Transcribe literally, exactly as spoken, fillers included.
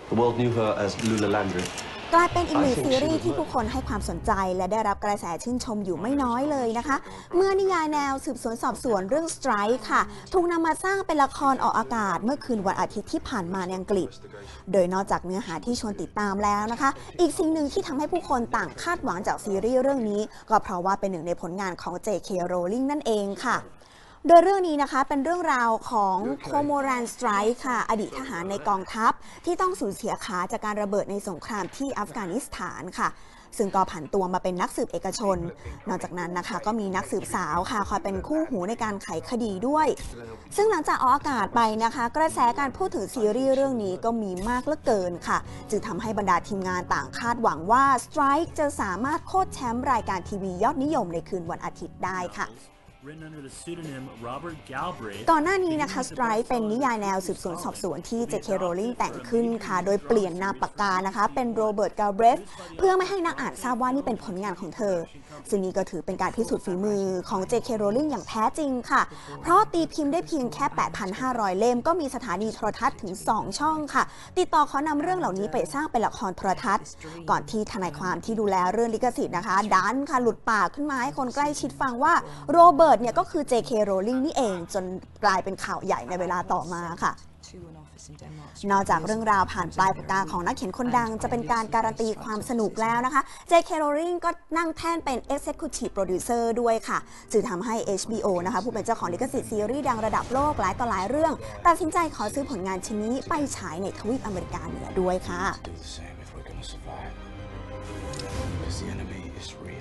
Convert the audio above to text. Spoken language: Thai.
The world knew her as Lula Landry. กลายเป็นอีกหนึ่งซีรีส์ที่ผู้คนให้ความสนใจและได้รับกระแสชื่นชมอยู่ไม่น้อยเลยนะคะเมื่อนิยายแนวสืบสวนสอบสวนเรื่อง Strike ค่ะถูกนำมาสร้างเป็นละครออกอากาศเมื่อคืนวันอาทิตย์ที่ผ่านมาในอังกฤษโดยนอกจากเนื้อหาที่ชวนติดตามแล้วนะคะอีกสิ่งหนึ่งที่ทำให้ผู้คนต่างคาดหวังจากซีรีส์เรื่องนี้ก็เพราะว่าเป็นหนึ่งในผลงานของ เจ เค Rowling นั่นเองค่ะโดยเรื่องนี้นะคะเป็นเรื่องราวของโคโมรันสไตรค์ค่ะอดีตทหารในกองทัพที่ต้องสูญเสียขาจากการระเบิดในสงครามที่อัฟกานิสถานค่ะซึ่งก็ผันตัวมาเป็นนักสืบเอกชนนอกจากนั้นนะคะก็มีนักสืบสาวค่ะคอยเป็นคู่หูในการไขคดีด้วยซึ่งหลังจากออกอากาศไปนะคะกระแสการพูดถึงซีรีส์เรื่องนี้ก็มีมากเหลือเกินค่ะจึงทำให้บรรดาทีมงานต่างคาดหวังว่า Strike จะสามารถโค่นแชมป์รายการทีวียอดนิยมในคืนวันอาทิตย์ได้ค่ะก่อนหน้านี้นะคะ Strike เป็นนิยายแนวสืบสวนสอบสวนที่ เจ เค Rowling แต่งขึ้นค่ะโดยเปลี่ยนนามปากกานะคะเป็นโรเบิร์ต กาลเบรธเพื่อไม่ให้นักอ่านทราบว่านี่เป็นผลงานของเธอซึ่งนี้ก็ถือเป็นการพิสูจน์ฝีมือของ เจ เค Rowling อย่างแท้จริงค่ะเพราะตีพิมพ์ได้เพียงแค่ แปดพันห้าร้อย เล่มก็มีสถานีโทรทัศน์ถึงสองช่องค่ะติดต่อขอนำเรื่องเหล่านี้ไปสร้างเป็นละครโทรทัศน์ก่อนที่ทนายความที่ดูแลเรื่องลิขสิทธิ์นะคะดันค่ะหลุดปากขึ้นมาให้คนใกล้ชิดฟังว่าโรเบิร์ตเนี่ยก็คือ เจ เค Rowling นี่เองจนกลายเป็นข่าวใหญ่ในเวลาต่อมาค่ะนอกจากเรื่องราวผ่านปลายปากกาของนักเขียนคนดังจะเป็นการการันตีความสนุกแล้วนะคะ เจ เค Rowling ก็นั่งแท่นเป็น Executive Producer ด้วยค่ะจึงทำให้ เอช บี โอ นะคะผู้เป็นเจ้าของลิขสิทธิ์ซีรีส์ดังระดับโลกหลายต่อหลายเรื่องตัดสินใจขอซื้อผลงานชิ้นนี้ไปฉายในทวีปอเมริกาเหนือด้วยค่ะ